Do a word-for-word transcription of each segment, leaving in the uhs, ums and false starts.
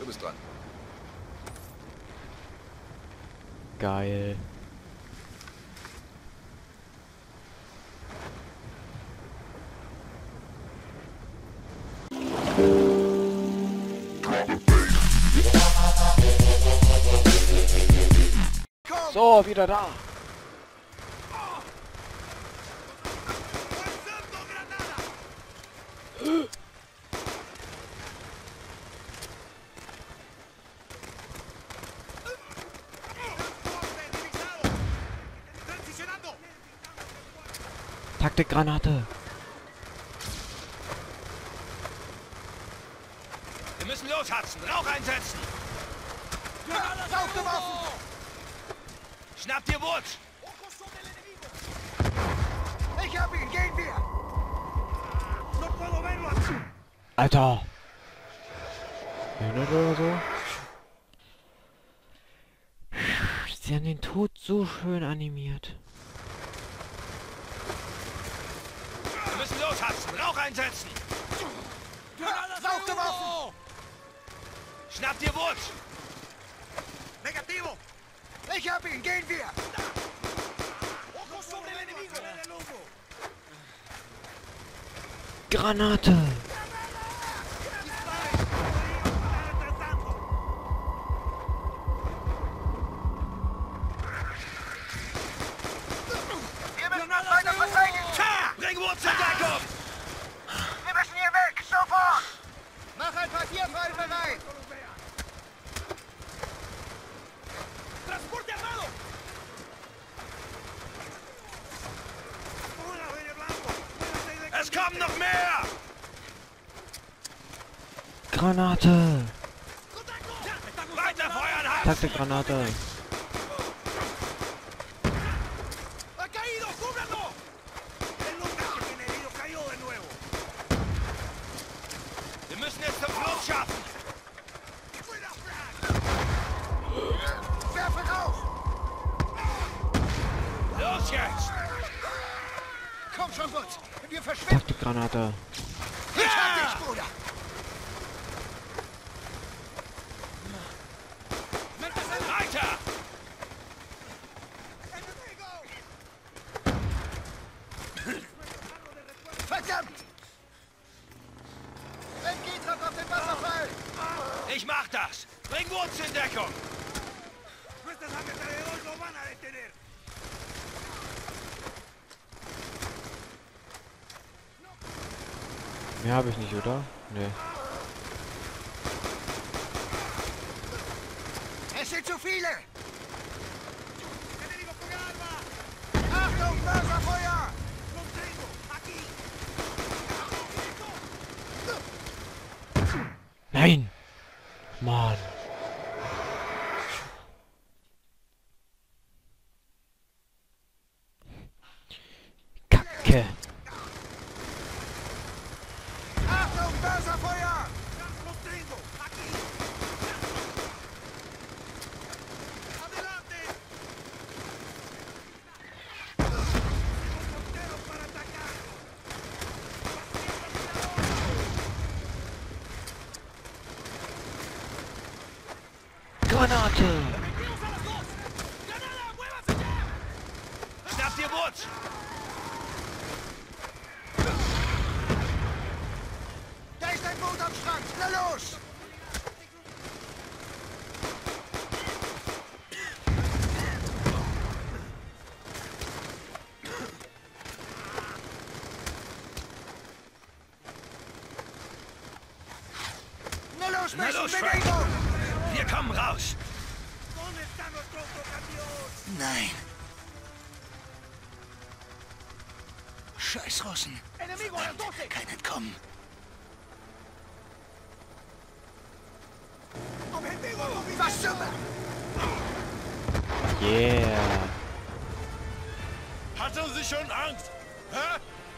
Du bist dran. Geil. So, wieder da. Taktikgranate. Wir müssen loshatzen. Rauch einsetzen. Aufgeworfen! Schnapp dir Wurz. Ich hab ihn, gehen wir! Alter. Minute oder so. Sie haben den Tod so schön animiert. Wir müssen loshatzen. Rauch einsetzen. Aufgeworfen! Schnapp dir Wurz. Negativo! Ich hab ihn, gehen wir! Granate. Wir müssen uns weiter verteidigen! Bring Wurz in Deckung. Wir müssen hier weg, sofort! Mach ein Partierfall bereit! Transporte armado. Es kommen noch mehr. Granate. Weiter feuern, Hans. Taktikgranate. ¡Ha caído! ¡Cúbranlo! El lugar que tiene herido cayó de nuevo. Wir müssen jetzt zum Fluss schaffen. Werfe raus! Los jetzt! Komm schon, Butz! Wir verschwinden! Taktikgranate. Ich hab dich, Bruder! Weiter! Verdammt! Ein Gehtrag auf den Wasserfall! Ich mach das! Bring Wurz in Deckung! Mehr habe ich nicht, oder? Nee. Es sind zu viele! Achtung, Mörserfeuer! Nein! Mann. Kacke. Achtung, Mörserfeuer! Granate. Schnapp dir Wurz! Da ist ein Boot am Strand! Na los! Na los, Na Mason, los, Frank. Bewegung! Wir kommen raus! Nein. Scheiß Russen. Verdammt, kein Entkommen. Was zum... Yeah. Hatte sie schon Angst? Hä?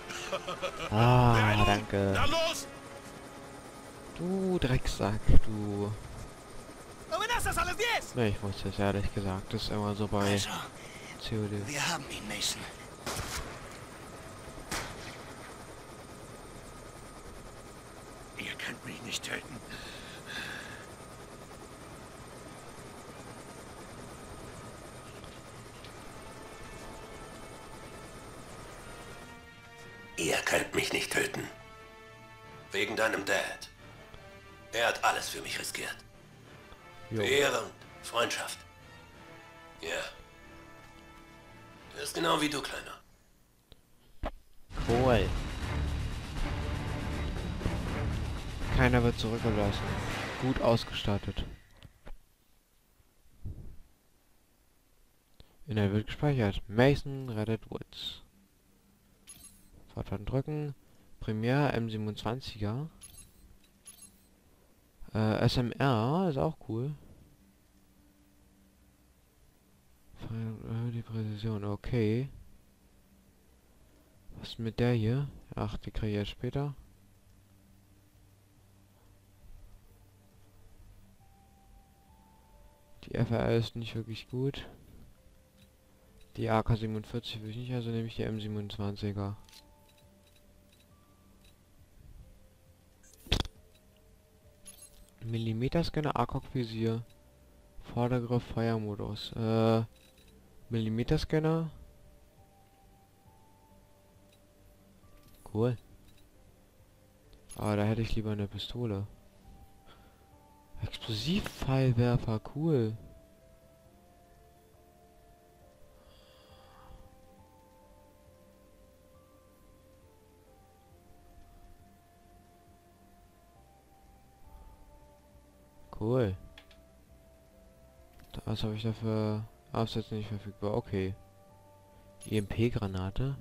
Ah, danke. Na los! Du Drecksack, du. ¡Amenazas a las diez! Ne, ich wusste es ehrlich gesagt. Das ist immer so bei Also, C O D. wir haben ihn, Mason. Ihr könnt mich nicht töten. Ihr könnt mich nicht töten. Wegen deinem Dad. Er hat alles für mich riskiert. Jo. Für Ehre und Freundschaft. Ja. Er ist genau wie du, Kleiner. Cool. Keiner wird zurückgelassen. Gut ausgestattet. Inhalt wird gespeichert. Mason rettet Woods. Fortfahren drücken. Premiere M siebenundzwanziger. Äh, S M R ist auch cool. Die Präzision, okay. Was ist mit der hier? Ach, die kriege ich erst später. Die F R ist nicht wirklich gut. Die A K siebenundvierzig will ich nicht, also nehme ich die M siebenundzwanziger. Millimeterscanner, A K O G-Visier. Vordergriff, Feuermodus. Äh, Millimeterscanner. Cool. Aber da hätte ich lieber eine Pistole. Explosivpfeilwerfer, cool. Cool. Was habe ich dafür? Absätze nicht verfügbar. Okay. E M P-Granate.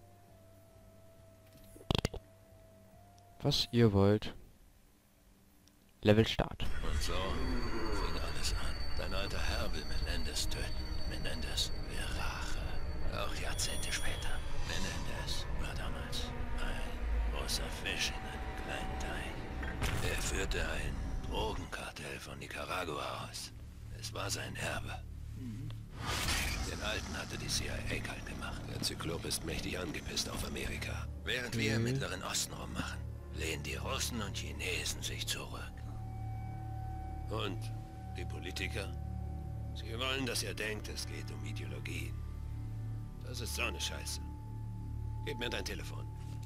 Was ihr wollt. Level Start. Und so fing alles an. Dein alter Herr will Menendez töten. Menendez will Rache. Auch Jahrzehnte später. Menendez war damals ein großer Fisch in einem kleinen Teich. Er führte ein Drogenkartell von Nicaragua aus. Es war sein Erbe. Den Alten hatte die C I A kalt gemacht. Der Zyklop ist mächtig angepisst auf Amerika. Während wir im Mittleren Osten rummachen, lehnen die Russen und Chinesen sich zurück. Und die Politiker? Sie wollen, dass ihr denkt, es geht um Ideologien. Das ist so eine Scheiße. Gib mir dein Telefon.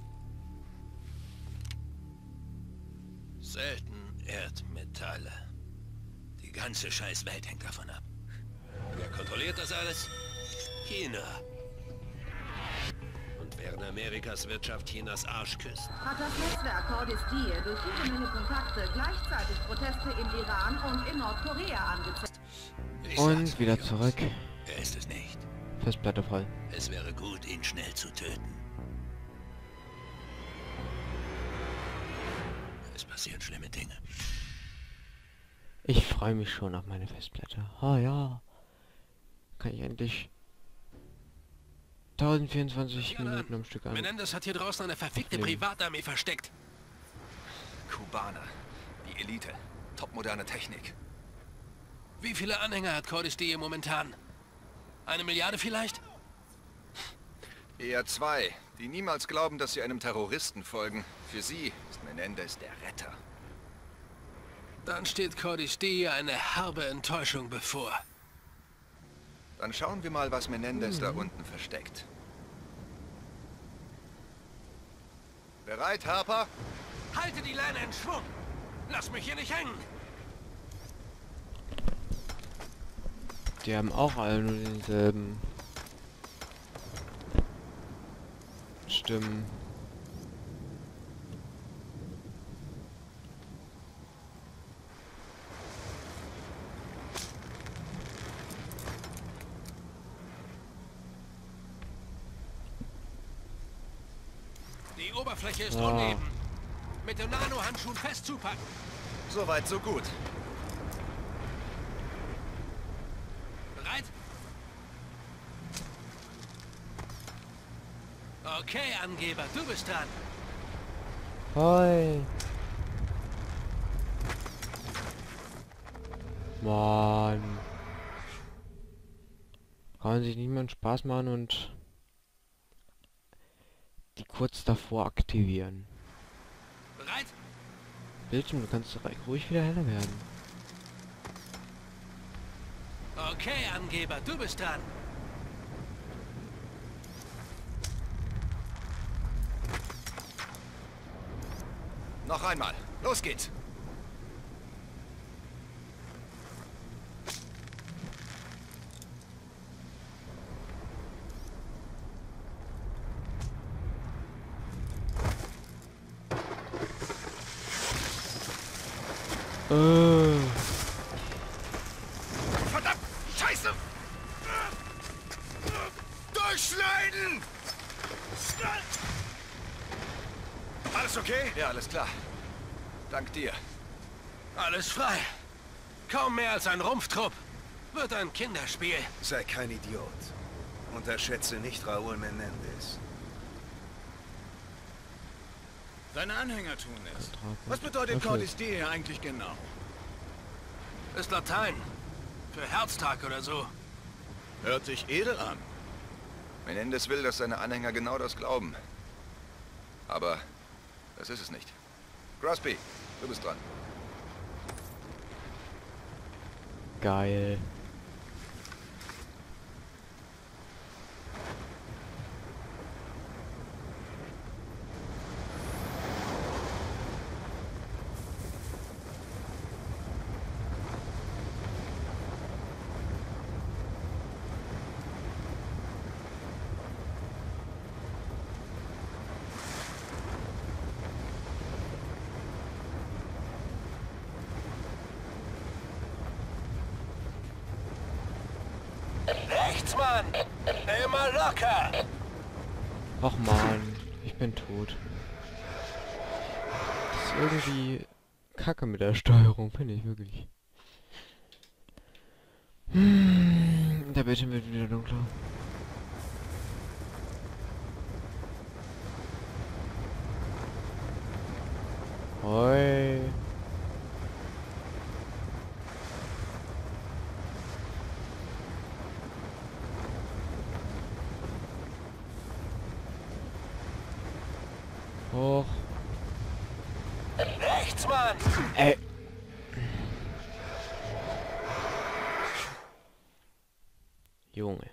Selten Erdmetalle. Die ganze scheiß Welt hängt davon ab. Wer kontrolliert das alles? China. Und während Amerikas Wirtschaft Chinas Arsch küsst. Hat das Netzwerk Cordis-Die durch jede Menge Kontakte gleichzeitig Proteste im Iran und in Nordkorea angezeigt. Ich Und sag's wieder euch, zurück. Jungs. Er ist es nicht. Festplatte voll. Es wäre gut, ihn schnell zu töten. Es passieren schlimme Dinge. Ich freue mich schon auf meine Festplatte. Ah ja. Kann ich endlich tausendvierundzwanzig Minuten am Stück an. Menendez hat hier draußen eine verfickte Aufnehmen. Privatarmee versteckt. Kubaner. Die Elite. Topmoderne Technik. Wie viele Anhänger hat Cordis-Die momentan? Eine Milliarde vielleicht? Eher zwei, die niemals glauben, dass sie einem Terroristen folgen. Für sie ist Menendez der Retter. Dann steht Cordis-Die eine herbe Enttäuschung bevor. Dann schauen wir mal, was Menendez da unten versteckt. Bereit, Harper? Halte die Leine in Schwung! Lass mich hier nicht hängen! Die haben auch alle nur denselben Stimmen. Die Oberfläche ist Ah. uneben. Mit den Nano-Handschuhen fest zupacken. Soweit, so gut. Bereit? Okay, Angeber, du bist dran. Hi. Mann. Kann sich niemand Spaß machen und die kurz davor aktivieren. Bereit? Bildschirm, du kannst ruhig wieder heller werden. Okay, Angeber, du bist dran. Noch einmal. Los geht's. Äh. Verdammt! Scheiße! Durchschneiden! Alles okay? Ja, alles klar. Dank dir. Alles frei. Kaum mehr als ein Rumpftrupp. Wird ein Kinderspiel. Sei kein Idiot. Unterschätze nicht Raúl Menendez. Deine Anhänger tun es. Was Okay. bedeutet Cordis hier eigentlich genau? Ist Latein. Für Herztag oder so. Hört sich edel an. Menendez will, dass seine Anhänger genau das glauben. Aber das ist es nicht. Crosby, du bist dran. Geil. Rechts, Mann! Immer locker! Och man, ich bin tot. Das ist irgendwie kacke mit der Steuerung, finde ich wirklich. Hm, der Bildschirm wird wieder dunkler. Hoi. Hoch. Rechts, Mann! Ey. Junge.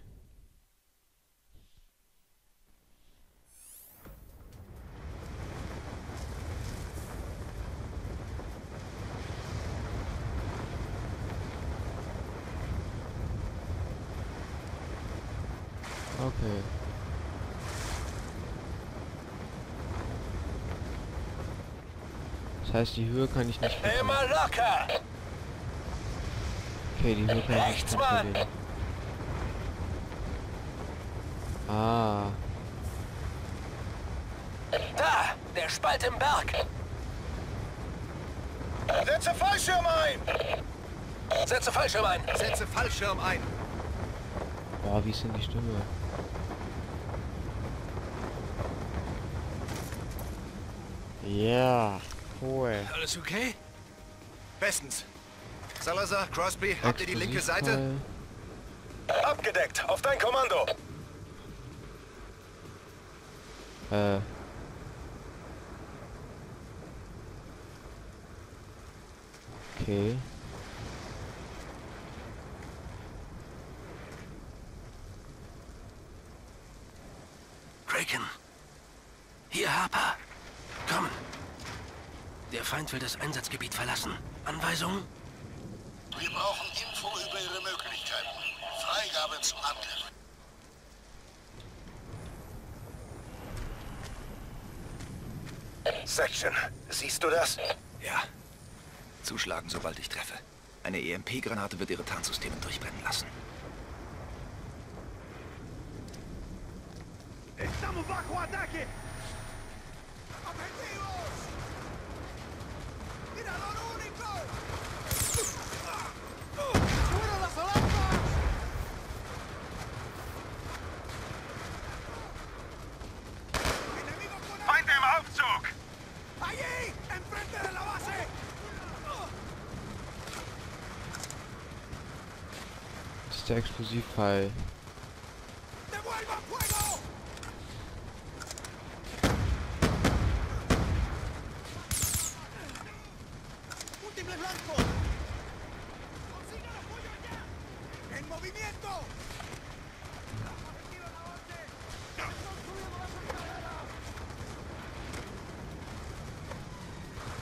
Okay. Das heißt, die Höhe kann ich nicht kontrollieren. Immer locker! Okay, die Höhe kann ich nicht Rechts, Mann! kontrollieren. Ah. Da! Der Spalt im Berg! Setze Fallschirm ein! Setze Fallschirm ein! Setze Fallschirm ein! Boah, wie ist denn die Stimme? Ja, cool. Alles okay? Bestens. Salazar, Crosby, habt ihr die linke Seite? Explosivfall. Abgedeckt, auf dein Kommando! Äh. Okay. Kraken. Hier, Harper. Kommen. Der Feind will das Einsatzgebiet verlassen. Anweisungen? Wir brauchen Info über Ihre Möglichkeiten. Freigabe zum Angriff. Section, siehst du das? Ja. Zuschlagen, sobald ich treffe. Eine E M P-Granate wird ihre Tarnsysteme durchbrennen lassen. Estamos bajo ataque. Objetivos. Tirador único. ¡Fuera las alarmas! Enemigo con Feinde im Aufzug! allí, enfrente de la base. Das ist der Explosivfall. ¡Devuelvan fuego! ¡Múltiples blancos! ¡Consigan apoyo ya! ¡En movimiento! ¡Objetivo en avance! ¡Están subiendo las escaleras!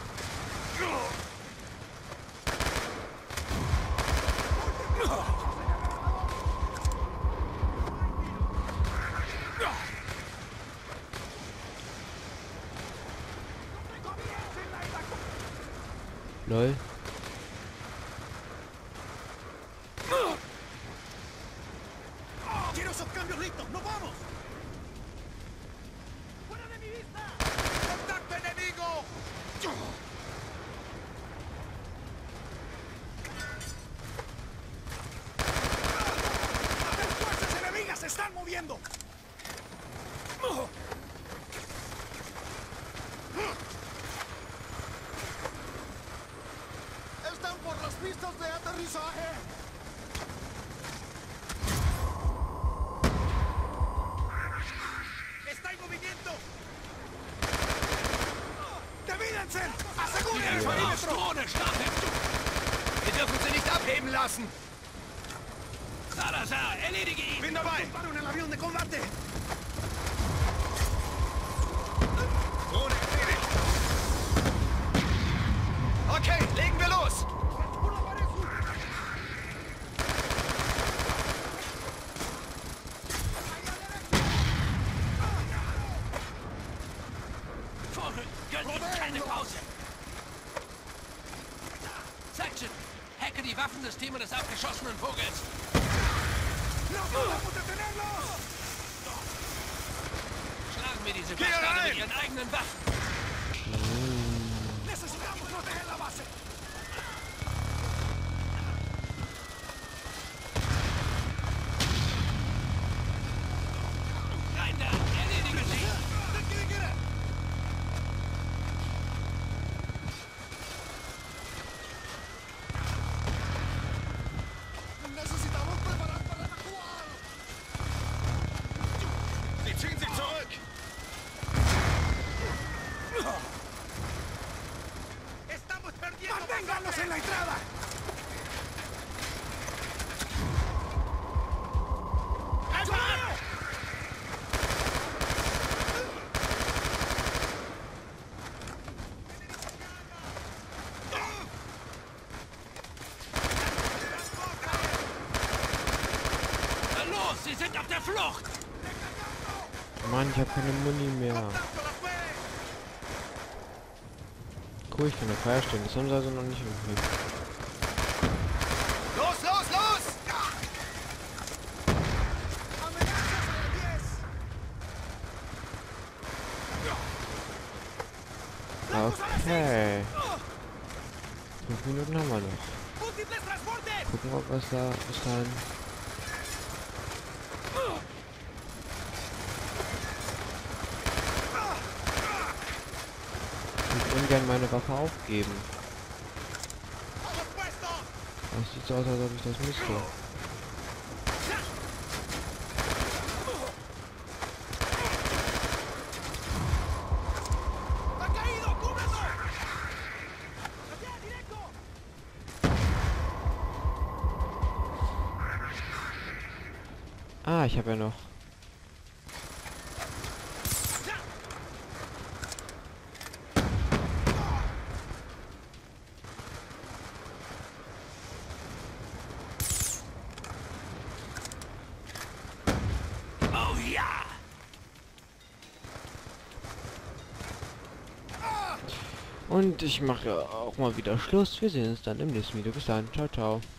Lol. ¡Quiero esos cambios listos! ¡No vamos! ¡Fuera de mi vista! ¡Contacto enemigo! ¡Las fuerzas enemigas se están moviendo! ¡Están por las pistas de aterrizaje! ¡Está en movimiento! ¡Divídense! ¡Aseguren el perímetro! Wir dürfen sie nicht abheben lassen. Salazar, erledige ihn! Bin dabei. ¡Disparo en el avión de combate! Drohne erledigt. Okay, legen wir los. ¡Por la pared sur! Vorrücken! Gönnt ihm keine Pause! Section! Hacke die Waffensysteme des abgeschossenen Vogels! ¡No podemos detenerlos! Schlagen wir diese Geh Bastarde rein! mit ihren eigenen Waffen! ¡Necesitamos proteger la base! Rein da! Erledige sie! ¡Necesitamos preparar para evacuar! Sie ziehen sich zurück. ¡Estamos perdiendo! ¡Manténganlos en la entrada! Na los! Sie sind auf der Flucht! Mann, ich habe keine Muni mehr. Cool, ich kann eine Feuer stellen. Das haben sie also noch nicht irgendwie. Los, los, los! ¡Amenazas a diez! Okay. Fünf Minuten haben wir noch. ¡Múltiples transportes! Gucken, ob was da bis dahin. Ich würde ungern meine Waffe aufgeben. Es sieht so aus, als ob ich das müsste. ¡Ha caído! ¡Cúbrelo! ¡Allá, directo! Ah, ich habe ja noch. Oh ja! Und ich mache auch mal wieder Schluss. Wir sehen uns dann im nächsten Video. Bis dann. Ciao, ciao.